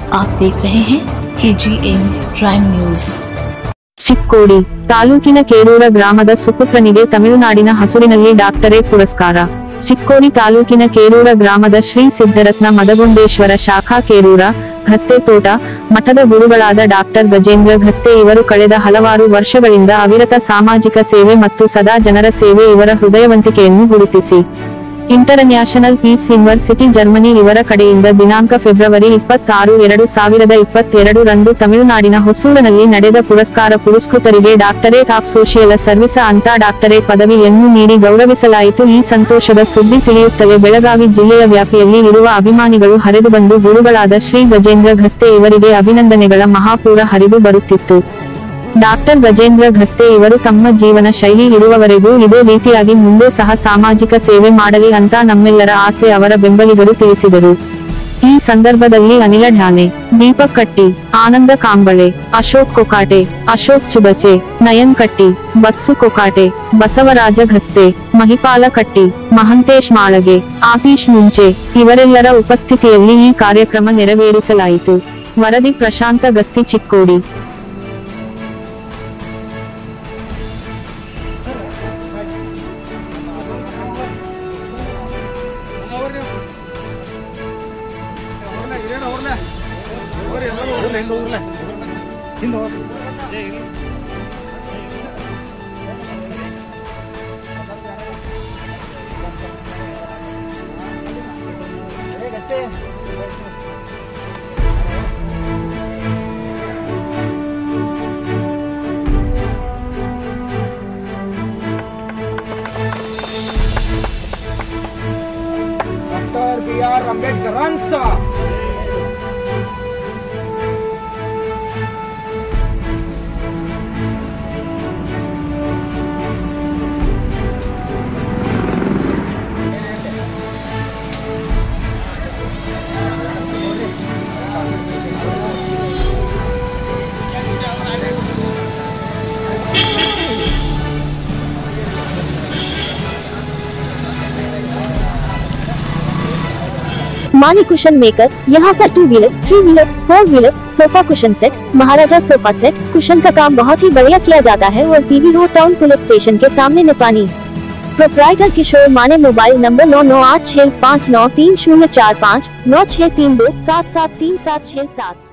आप देख रहे हैं KGN Prime News। ಚಿಕ್ಕೋಡಿ ತಾಲೂಕಿನ ಕೇರೂರ ಗ್ರಾಮದ ಸುಪುತ್ರನಿಗೆ ತಮಿಳುನಾಡಿನ ಹಸುರಿನಲ್ಲಿ ಡಾಕ್ಟರೇಟ್ ಪುರಸ್ಕಾರ। ಚಿಕ್ಕೋಡಿ ತಾಲೂಕಿನ ಕೇರೂರ ಗ್ರಾಮದ ಶ್ರೀ ಸಿದ್ದರತ್ನ ಮದಗುಂಡೇಶ್ವರ ಶಾಖಾ ಕೇರೂರ ಘಸ್ತೆ ತೋಟ ಮಠದ ಗುರುಗಳಾದ ಡಾಕ್ಟರ್ ಗಜೇಂದ್ರ ಘಸ್ತೆ ಇವರು ಕಳೆದ ಹಲವಾರು ವರ್ಷಗಳಿಂದ ಅವಿರತ ಸಾಮಾಜಿಕ ಸೇವೆ ಮತ್ತು ಸದಾ ಜನರ ಸೇವೆ ಇವರ ಹೃದಯವಂತಿಕೆಯನ್ನು ಗುರುತಿಸಿ ಇಂಟರ್ನ್ಯಾಷನಲ್ ಪೀಸ್ ಯೂನಿವರ್ಸಿಟಿ ಜರ್ಮನಿ ಇವರ ಕಡೆಯಿಂದ ದಿನಾಂಕ ಫೆಬ್ರವರಿ 26, 2022 ರಂದು ತಮಿಳುನಾಡಿನ ಹೊಸೂರಿನಲ್ಲಿ ನಡೆದ ಪುರಸ್ಕಾರ ಪುರಸ್ಕೃತರಿಗೆ ಡಾಕ್ಟರೇಟ್ ಆಫ್ ಸೋಷಿಯಲ್ ಸರ್ವಿಸ್ ಅಂತ ಡಾಕ್ಟರೇಟ್ ಪದವಿಯನ್ನು ನೀಡಿ ಗೌರವಿಸಲಾಯಿತು। ಈ ಸಂತೋಷದ ಸುದ್ದಿ ತಿಳಿಯುತ್ತಲೇ ಬೆಳಗಾವಿ ಜಿಲ್ಲೆಯ ವ್ಯಾಪ್ತಿಯಲ್ಲಿ ಇರುವ ಅಭಿಮಾನಿಗಳು ಹರಿದು ಬಂದು ಗುರುಗಳಾದ ಶ್ರೀ ಗಜೇಂದ್ರ ಘಸ್ತೆ ಇವರಿಗೆ ಅಭಿನಂದನೆಗಳ ಮಹಾಪೂರ ಹರಿದು ಬರುತ್ತಿತ್ತು। ಡಾಕ್ಟರ್ ಗಜೇಂದ್ರ ಘಸ್ತೆ ಇವರು ತಮ್ಮ ಜೀವನ ಶೈಲಿ ಇರುವವರೆಗೂ ಇದೇ ರೀತಿಯಾಗಿ ಮುಂದೆ ಸಹ ಸಾಮಾಜಿಕ ಸೇವೆ ಮಾಡಲಿ ಅಂತ ನಮ್ಮೆಲ್ಲರ ಆಸೆ ಅವರ ಬೆಂಬಲಿಗರು ತಿಳಿಸಿದರು। ಈ ಸಂದರ್ಭದಲ್ಲಿ ಅನಿಲ ಢಾನೆ, ದೀಪಕ್ ಕಟ್ಟಿ, ಆನಂದ ಕಾಂಬಳೆ, ಅಶೋಕ್ ಕೊಕಾಟೆ, ಅಶೋಕ್ ಚುಬಚೆ, ನಯನ್ ಕಟ್ಟಿ, ಬಸ್ಸು ಕೊಕಾಟೆ, ಬಸವರಾಜ ಘಸ್ತೆ, ಮಹಿಪಾಲ ಕಟ್ಟಿ, ಮಹಂತೇಶ್ ಮಾಳಗೆ, ಆತೀಶ್ ಮುಂಚೆ ಇವರೆಲ್ಲರ ಉಪಸ್ಥಿತಿಯಲ್ಲಿ ಈ ಕಾರ್ಯಕ್ರಮ ನೆರವೇರಿಸಲಾಯಿತು। ವರದಿ ಪ್ರಶಾಂತ ಗಸ್ತಿ, ಚಿಕ್ಕೋಡಿ। Doctor B.R. आंबेडकरांचा मानी कुशन मेकर, यहाँ पर 2 wheeler, 3 wheeler, 4 wheeler, sofa cushion set, Maharaja sofa set, cushion का काम बहुत ही बढ़िया किया जाता है और PV road town police station के सामने Nipani. Proprietor Kishore Mane. Mobile number 9986593045 9632773767।